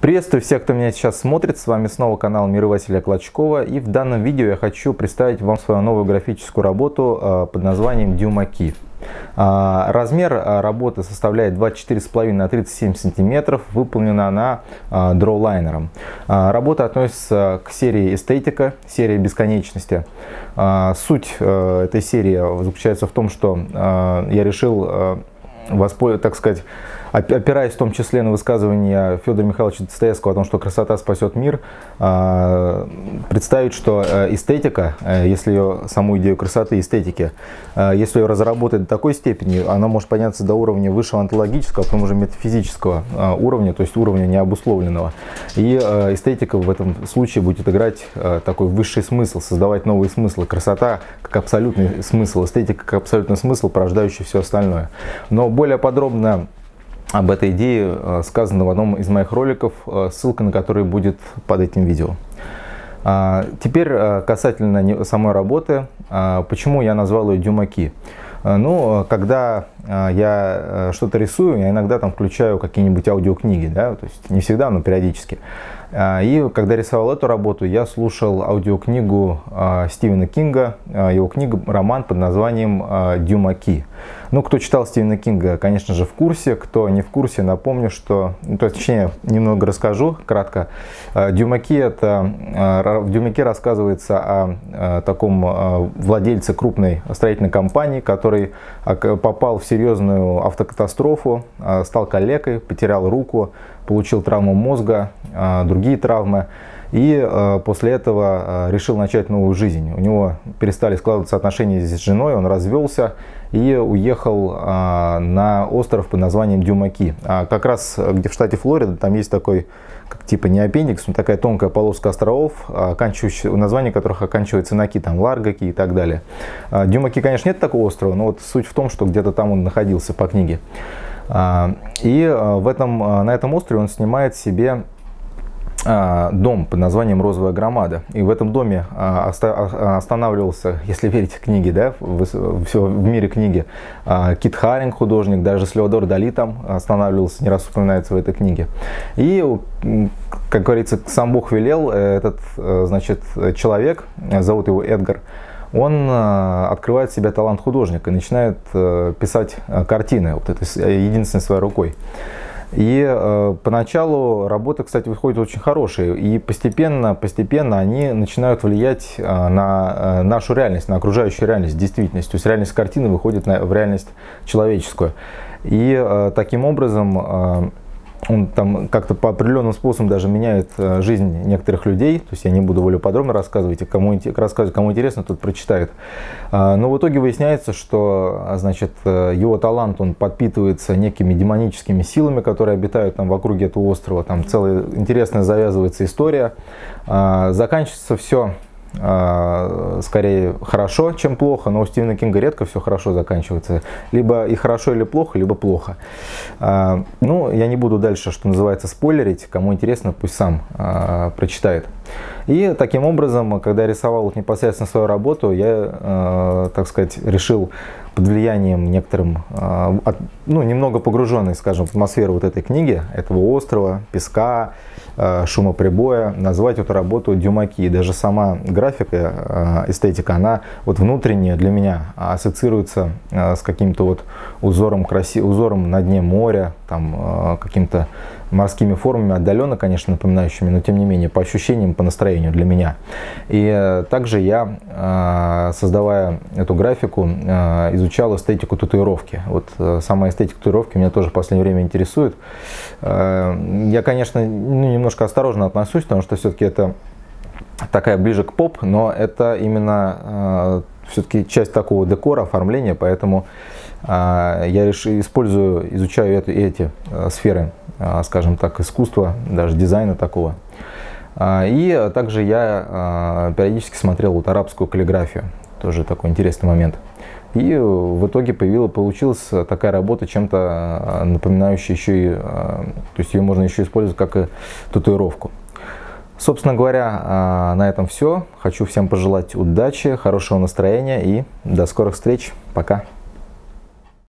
Приветствую всех, кто меня сейчас смотрит. С вами снова канал Миры Василия Клочкова. И в данном видео я хочу представить вам свою новую графическую работу под названием Дюмаки. Размер работы составляет 24,5 на 37 сантиметров. Выполнена она дроулайнером. Работа относится к серии эстетика, серии бесконечности. Суть этой серии заключается в том, что я решил так сказать, опираясь в том числе на высказывание Федора Михайловича Достоевского о том, что красота спасет мир, представить, что эстетика, если ее, саму идею красоты и эстетики, если ее разработать до такой степени, она может подняться до уровня высшего онтологического, а потом уже метафизического уровня, то есть уровня необусловленного. И эстетика в этом случае будет играть такой высший смысл, создавать новые смыслы. Красота как абсолютный смысл, эстетика как абсолютный смысл, порождающий все остальное. Но более подробно об этой идее сказано в одном из моих роликов, ссылка на который будет под этим видео. Теперь касательно самой работы, почему я назвал ее Дюмаки. Ну, когда я что-то рисую, я иногда там включаю какие-нибудь аудиокниги, да, то есть не всегда, но периодически. И когда рисовал эту работу, я слушал аудиокнигу Стивена Кинга, его роман под названием «Дюмаки». Ну, кто читал Стивена Кинга, конечно же, в курсе. Кто не в курсе, напомню, что... точнее, немного расскажу, кратко. В Дюмаки рассказывается о таком владельце крупной строительной компании, который попал в серьезную автокатастрофу, стал калекой, потерял руку, получил травму мозга, другие травмы. И после этого решил начать новую жизнь. У него перестали складываться отношения с женой, он развелся и уехал на остров под названием Дюмаки. Как раз где в штате Флорида, там есть такой, как типа не аппендикс, но такая тонкая полоска островов, название которых оканчивается на ки, там Ларгаки и так далее. Дюмаки, конечно, нет такого острова, но вот суть в том, что где-то там он находился по книге. И на этом острове он снимает себе дом под названием «Розовая громада». И в этом доме останавливался, если верить книге, да, в мире книги, Кит Харинг, художник, даже Сальвадор Дали там останавливался, не раз упоминается в этой книге. И, как говорится, сам Бог велел, этот, значит, человек, зовут его Эдгар, он открывает в себе талант художника и начинает писать картины, вот это единственной своей рукой. И поначалу работы, кстати, выходят очень хорошие, и постепенно они начинают влиять на нашу реальность, на окружающую реальность, действительность. То есть реальность картины выходит в реальность человеческую. И таким образом он там как-то по определенным способам даже меняет жизнь некоторых людей. То есть я не буду более подробно рассказывать, кому интересно, тот прочитает. Но в итоге выясняется, что, значит, его талант, он подпитывается некими демоническими силами, которые обитают там в округе этого острова. Там целая интересная завязывается история. Заканчивается все скорее хорошо, чем плохо, но у Стивена Кинга редко все хорошо заканчивается. Либо и хорошо, или плохо, либо плохо. Ну, я не буду дальше, что называется, спойлерить. Кому интересно, пусть сам прочитает. И таким образом, когда я рисовал вот непосредственно свою работу, я, так сказать, решил под влиянием некоторым, ну, немного погруженный, скажем, в атмосферу вот этой книги, этого острова, песка, шума прибоя, назвать эту работу Дюмаки. И даже сама графика, эстетика, она вот внутренне для меня ассоциируется с каким-то вот узором на дне моря, там каким-то морскими формами, отдаленно, конечно, напоминающими, но тем не менее по ощущениям, по настроению для меня. И также я, создавая эту графику, изучал эстетику татуировки. Вот сама эстетика татуировки меня тоже в последнее время интересует. Я, конечно, немножко осторожно отношусь, потому что все-таки это такая ближе к поп, но это именно все-таки часть такого декора, оформления, поэтому я изучаю эти сферы, скажем так, искусства, даже дизайна такого. И также я периодически смотрел вот арабскую каллиграфию, тоже такой интересный момент. И в итоге получилась такая работа, чем-то напоминающая еще и, то есть ее можно еще использовать как и татуировку. Собственно говоря, на этом все. Хочу всем пожелать удачи, хорошего настроения и до скорых встреч. Пока.